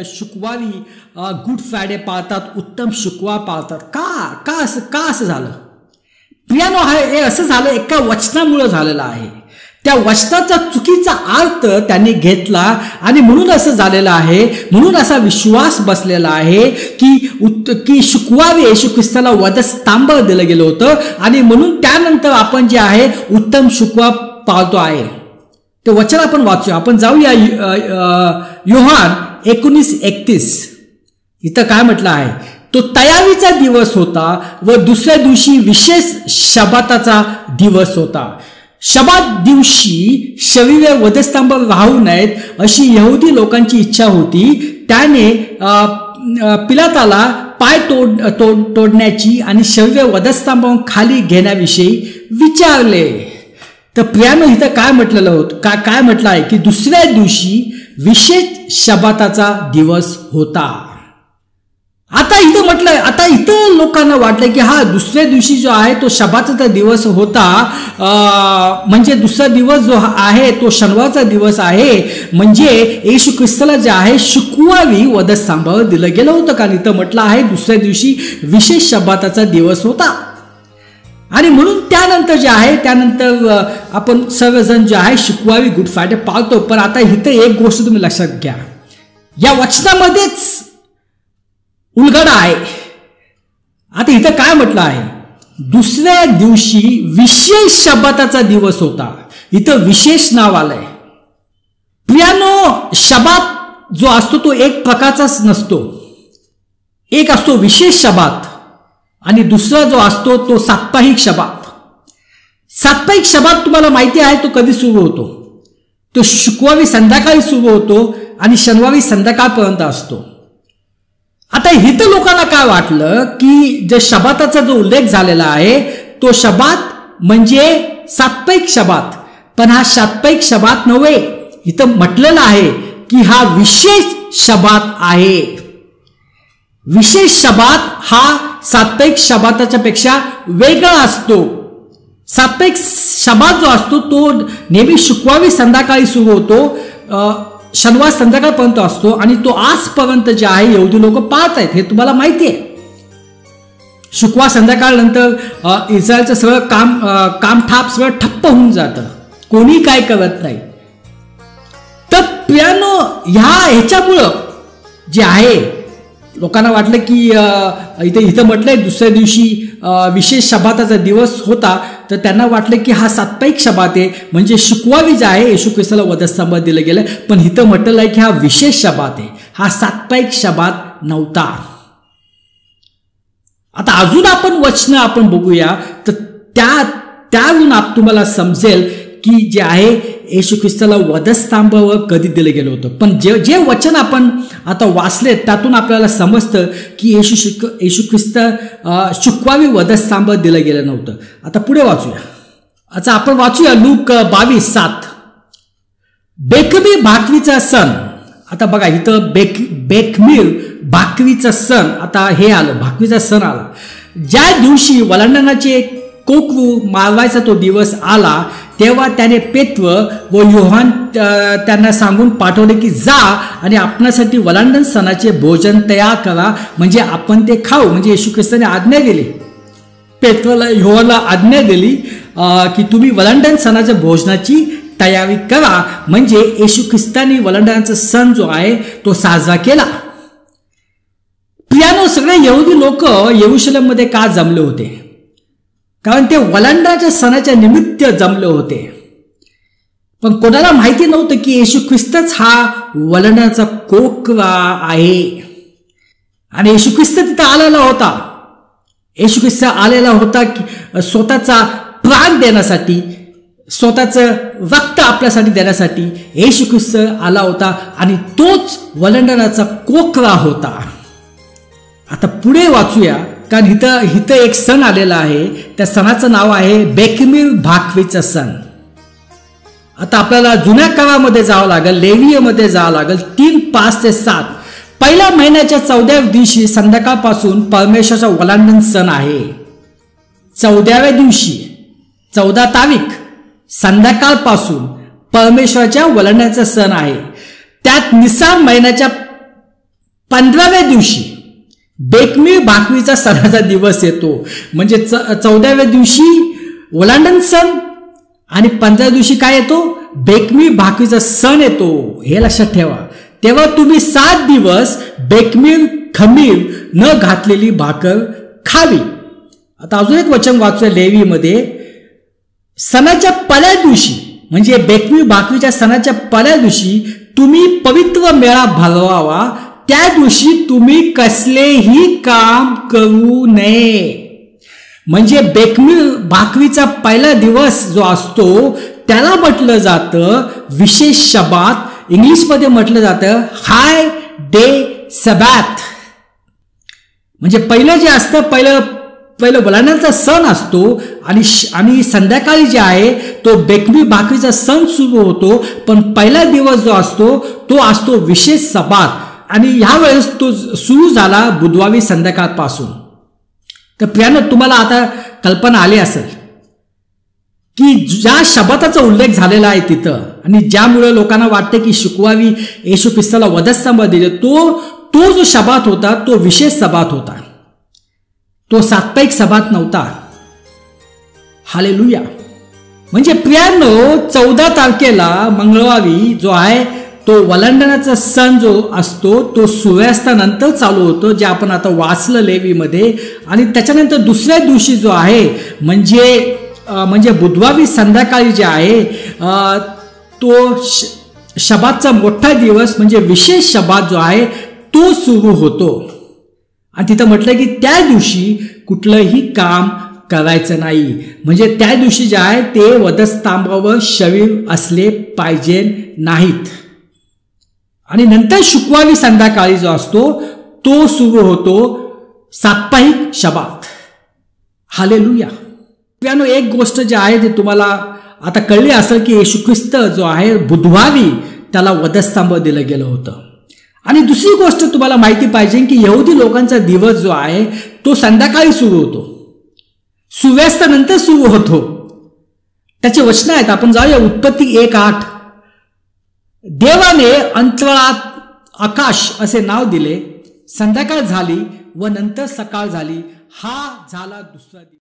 शुक्रवारी good Friday पाळतात, उत्तम शुक्रवार पाळतात. का असं झालं? प्रियानो, हे असं झालं एका वचनामुळे झालेलं आहे. त्या वचनाचा चुकीचा अर्थ त्यांनी घेतला आणि म्हणून असं झालेलं आहे. म्हणून असा विश्वास बसलेला आहे की शुक्रवारी येशू ख्रिस्ताला वधस्तंभावर दिलं गेलं होतं आणि म्हणून त्यानंतर आपण जे आहे उत्तम शुक्रवार पाळतो आहे. ते वचन आपण वाचूया. आपण जाऊया योहान 19:31. इथं काय म्हटलं आहे? तो तयारीचा दिवस होता व दुसऱ्या दिवशी विशेष शबाताचा दिवस होता. शबात दिवशी शरीरे वधस्तंभावर राहू नयेत अशी यहुदी लोकांची इच्छा होती. त्याने पिलाताला पाय तोडण्याची आणि शरीरे वधस्तंभावर खाली घेण्याविषयी विचारले. तर प्रियानो, इथं काय म्हटलेलं होतं? काय म्हटलं आहे की दुसऱ्या दिवशी विशेष शबाताचा दिवस होता. आता इथं लोकांना वाटलं की हा दुसऱ्या दिवशी जो आहे तो शबाताचा दिवस होता, म्हणजे दुसरा दिवस जो आहे तो शनिवारचा दिवस आहे. म्हणजे येशू ख्रिस्ताला जे आहे शुक्रवारी वधस्तंभावर दिलं गेलं होतं. कारण इथं म्हटलं आहे दुसऱ्या दिवशी विशेष शबाताचा दिवस होता. आणि म्हणून त्यानंतर आपण सर्वजण जे आहे शुक्रवारी गुड फ्रायडे पाळतो. पण आता इथं एक गोष्ट तुम्ही लक्षात घ्या, या वचनामध्येच उलगडा आहे. आता इथं काय म्हटलं आहे? दुसऱ्या दिवशी विशेष शबाताचा दिवस होता. इथं विशेष नाव आलंय. प्रियानो, शबात जो असतो तो एक प्रकारचाच नसतो. एक असतो विशेष शबात आणि दुसरा जो असतो तो साप्ताहिक शबात. साप्ताहिक शबात तुम्हाला माहिती आहे तो कधी सुरू होतो? तो शुक्रवारी संध्याकाळी सुरू होतो आणि शनिवारी संध्याकाळपर्यंत असतो. आता इथं लोकांना काय वाटलं की जे शबाताचा जो उल्लेख झालेला आहे तो शबात म्हणजे साप्ताहिक शबात. पण हा साप्ताहिक शबात नव्हे. इथं म्हटलेलं आहे की हा विशेष शबात आहे. विशेष शबात हा साप्ताहिक शबाताच्या पेक्षा वेगळा असतो. साप्ताहिक शबात जो असतो तो नेहमी शुक्रवारी संध्याकाळी सुरू होतो, शनिवार संध्याकाळपर्यंत असतो आणि तो आजपर्यंत जे आहे यहुदी लोक पाळत आहेत. हे तुम्हाला माहिती आहे. शुक्रवार संध्याकाळनंतर इस्रायलचं सगळं कामठाप सगळं ठप्प होऊन जातं. कोणी काय करत नाही. तर प्रियानो, ह्याच्यामुळं जे आहे लोकांना वाटलं की इथं म्हटलंय दुसऱ्या दिवशी विशेष शबाताचा दिवस होता. तर त्यांना वाटलं की हा साप्ताहिक शबात आहे, म्हणजे शुक्रवारी जे आहे येशू ख्रिस्ताला वधस्तंभावर दिलं गेलं. पण इथं म्हटलं आहे की हा विशेष शबात आहे, हा साप्ताहिक शबात नव्हता. आता अजून आपण वचन आपण बघूया तर त्यावरून तुम्हाला समजेल की जे आहे येशू ख्रिस्ताला वधस्तंभावर कधी दिलं गेलं होतं. पण जे वचन आपण आता वाचले त्यातून आपल्याला समजतं की येशू ख्रिस्त शुक्रवारी वधस्तंभावर दिलं गेलं नव्हतं. आता पुढे वाचूया. आता आपण वाचूया लूक 22:7. बेखमीर भाकरीचा सण. आता बघा इथं बेखमीर भाकरीचा सण. आता हे आलं, भाकरीचा सण आला. ज्या दिवशी वलांडणाचे कोकरू मारवायचा तो दिवस आला तेव्हा त्याने पेत्र व योहान त्यांना सांगून पाठवले की जा आणि आपणासाठी वलांडण सणाचे भोजन तयार करा, म्हणजे आपण ते खाऊ. म्हणजे येशू ख्रिस्ताने आज्ञा दिली, पेत्रला योहानला आज्ञा दिली की तुम्ही वलांडण सणाच्या भोजनाची तयारी करा. म्हणजे येशू ख्रिस्ताने वलांडणाचा सण जो आहे तो साजरा केला. प्रियानो, सगळे यहुदी लोक यरुशलेममध्ये का जमले होते? कारण ते वलांडणाच्या सणाच्या निमित्त जमले होते. पण कोणाला माहिती नव्हतं की येशू ख्रिस्तच हा वलांडणाचा कोकरा आहे. आणि येशू ख्रिस्त तिथं आलेला होता. येशू ख्रिस्त आलेला होता की स्वतःचा प्राण देण्यासाठी, स्वतःचं रक्त आपल्यासाठी देण्यासाठी येशू ख्रिस्त आला होता आणि तोच वलांडणाचा कोकरा होता. आता पुढे वाचूया, कारण इथं एक सण आलेला आहे. त्या सणाचं नाव आहे बेखमीर भाकरीचा सण. आता आपल्याला जुन्या काळामध्ये जावं लागेल, लेवीयमध्ये जावं लागेल. 3:5-7 पहिल्या महिन्याच्या 14व्या दिवशी संध्याकाळपासून परमेश्वराचा वलांडण सण आहे. 14व्या दिवशी 14 तारीख संध्याकाळपासून परमेश्वराच्या वलांडणाचा सण आहे. त्यात निसार महिन्याच्या 15व्या दिवशी बेकमीळ भाकरीचा सणाचा दिवस येतो. म्हणजे 14व्या दिवशी ओलांडण सण आणि 15व्या दिवशी काय येतो? बेकमीळ भाकरीचा सण येतो. हे लक्षात ठेवा. तेव्हा तुम्ही 7 दिवस बेकमीळ खमीर न घातलेली भाकर खावी. आता अजून एक वचन वाचूया लेवीमध्ये. सणाच्या पहिल्या दिवशी म्हणजे बेकमीळ भाकरीच्या सणाच्या पहिल्या दिवशी तुम्ही पवित्र मेळा भरवावा. त्या दिवशी तुम्ही कसलेही काम करू नये. म्हणजे बेकमीळ भाकरीचा पहिला दिवस जो असतो त्याला म्हटलं जातं विशेष शबात. इंग्लिशमध्ये म्हटलं जातं हाय डे सबात. म्हणजे पहिलं जे असतं पहिलं ओलांडण्याचा सण असतो आणि संध्याकाळी जे आहे तो बेकमीळ भाकरीचा सण सुरू होतो. पण पहिला दिवस जो असतो तो असतो विशेष सबात आणि ह्या वेळेस तो सुरू झाला बुधवारी संध्याकाळपासून. तर प्रियानो, तुम्हाला आता कल्पना आली असेल की ज्या शबाताचा उल्लेख झालेला आहे तिथं आणि ज्यामुळे लोकांना वाटते की शुक्रवारी येशू ख्रिस्ताला वधस्तंभ दिले, तो जो शबात होता तो विशेष शबात होता. तो साप्ताहिक शबात नव्हता. हालेलुया. म्हणजे प्रियानो, 14 तारखेला मंगळवारी जो आहे तो ओलांडण्याचा सण जो असतो तो सूर्यास्तानंतर चालू होतो, जे आपण आता वाचलं लेवीमध्ये. आणि त्याच्यानंतर दुसऱ्या दिवशी जो आहे म्हणजे बुधवारी संध्याकाळी जे आहे तो शबातचा मोठा दिवस म्हणजे विशेष शबात जो आहे तो सुरू होतो. आणि तिथं म्हटलं की त्या दिवशी कुठलंही काम करायचं नाही. म्हणजे त्या दिवशी जे आहे ते वधस्तंभावर शरीर असले पाहिजे नाहीत. आणि नंतर शुक्रवारी संध्याकाळी जो असतो तो सुरू होतो साप्ताहिक शबात. हालेलुया. प्रियानो, एक गोष्ट जी आहे ते तुम्हाला आता कळली असेल की येशू ख्रिस्त जो आहे बुधवारी त्याला वधस्तंभ दिलं गेलं होतं. आणि दुसरी गोष्ट तुम्हाला माहिती पाहिजे की यहुदी लोकांचा दिवस जो आहे तो संध्याकाळी सुरू होतो, सूर्यास्तानंतर सुरू होतो. त्याचे वचन आहेत. आपण जाऊया उत्पत्ती 1:8. देवाने अंतराळात आकाश असे नाव दिले. संध्याकाळ झाली व नंतर सकाळ झाली. हा झाला दुसरा दिवस.